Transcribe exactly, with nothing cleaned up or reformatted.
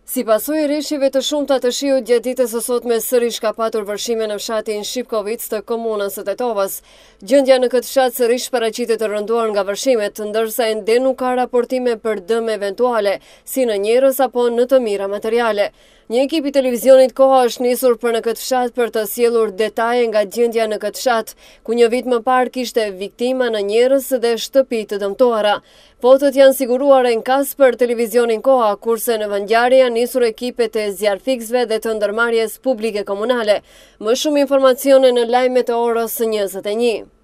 Si pasojë e rreshjeve të shumta të shiut gjatë ditës së sotme sërish ka patur vërshime në fshatin Shipkovic të komunës së Tetovës. Gjendja në këtë fshat sërish paraqitet të rënduar nga vërshimet, ndërsa ende nuk ka raportime për dëm eventuale, si në njerëz apo në të mira materiale. Një ekip i televizionit Koha është nisur për në këtë fshat për të sjellur detaje nga gjendja në këtë fshat, ku një vit më parë kishte viktima në njerëz dhe shtëpi të dëmtuara. Fotët janë siguruar e nkas për televizionin Koha, kurse në vendngjarje janë nisur ekipet e zjarfikësve dhe të ndërmarrjes publike komunale. Më shumë informacione në lajmet e orës njëzet e një.